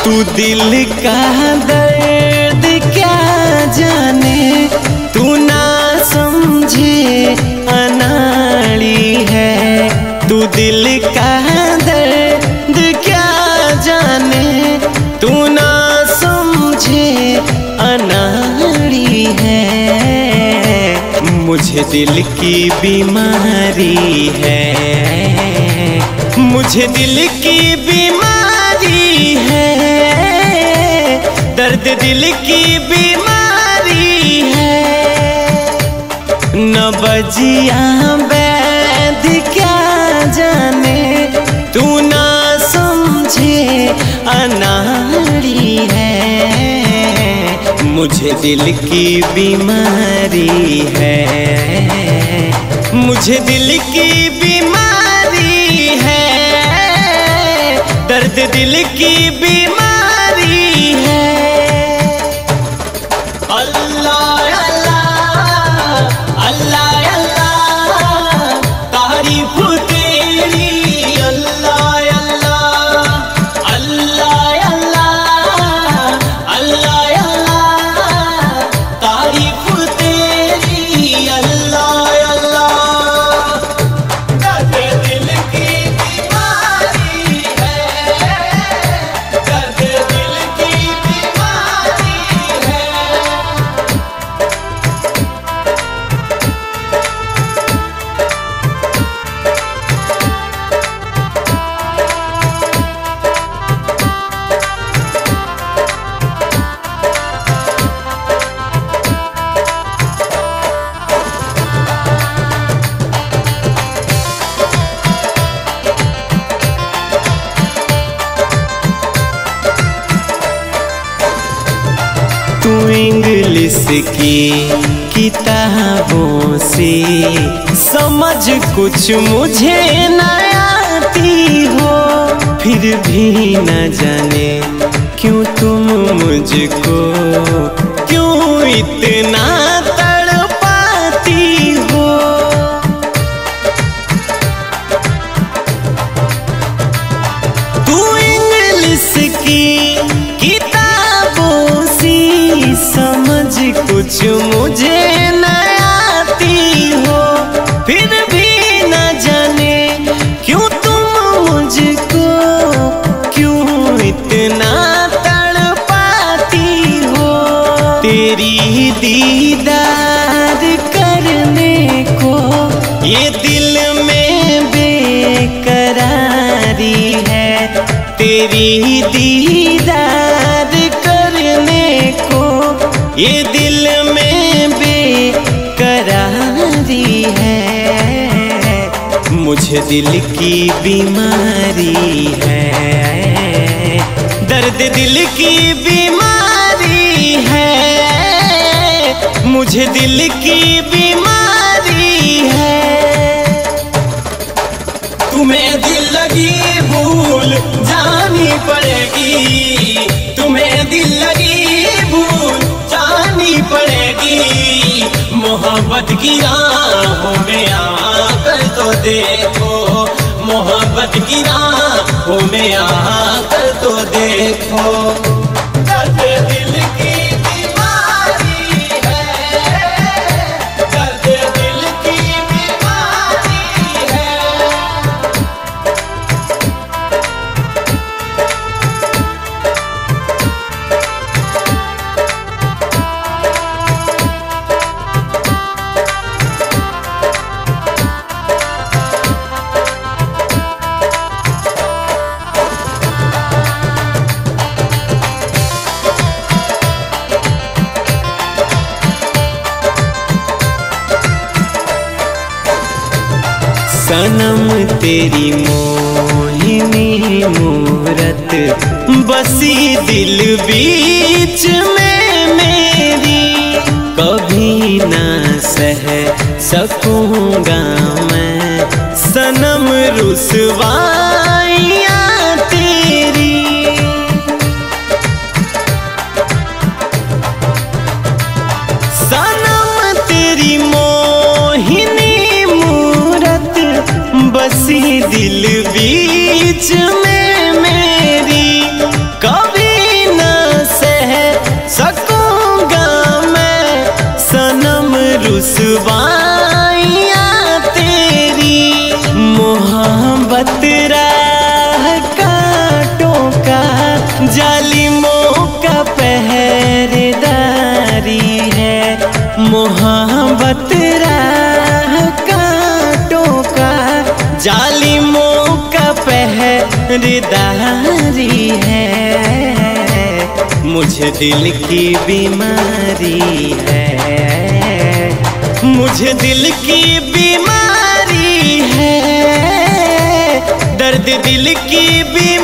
तू दिल का दर्द क्या जाने, तू ना समझे अनाड़ी है। तू दिल का दर्द क्या जाने, तू ना समझे अनाड़ी है। मुझे दिल की बीमारी है, मुझे दिल की बीमारी है, दर्द दिल की बीमारी है। न बजिया वैद क्या जाने, तू ना समझे अनाड़ी है। मुझे दिल की बीमारी है, मुझे दिल की बीमारी है, दर्द दिल की बीमारी है। अल्लाह अल्लाह अल्लाह अल्लाह तारीफ तेरी, अल्लाह अल्लाह अल्लाह अल्लाह अल्लाह अल्लाह तारीफ तेरी, अल्लाह अल्लाह। दर्द दिल की बीमारी है, दर्द दिल की बीमारी है। तू इंग्लिश की किताबों से समझ कुछ मुझे न आती हो, फिर भी न जाने क्यों तुम मुझको क्यों इतना तड़पाती हो। तू इंग्लिश की किताबों से समझ कुछ मुझे न आती हो, फिर भी न जाने क्यों तुम मुझको क्यों इतना तड़पाती हो। तेरी दीदार करने को ये दिल में बेकरारी है। तेरी दीदार करने को ये दिल में बेकरारी है। मुझे दिल की बीमारी है, दर्द दिल की बीमारी है, मुझे दिल की बीमारी है। तुम्हें दिल लगी भूल जानी पड़ेगी, तुम्हें दिल लगी भूल जानी पड़ेगी। मोहब्बत की राहों में आकर तो देखो, मोहब्बत की राहों में आकर तो देखो। दर्द दिल की बीमारी है, दर्द दिल की बीमारी है। सनम तेरी मोहिनी मूरत बसी दिल बीच में मेरी, कभी ना सह सकूंगा मैं सनम रुसवाइयाँ तेरी। सनम तेरी मोहिनी मूरत बसी दिल बीच में मेरी, कभी रुसवाइयाँ तेरी। मोहब्बत राह कांटों का, जालिमों का पहरेदारी है। मोहब्बत राह कांटों का, जालिमों का पहरेदारी है। मुझे दिल की बीमारी है, मुझे दिल की बीमारी है, दर्द दिल की बीमारी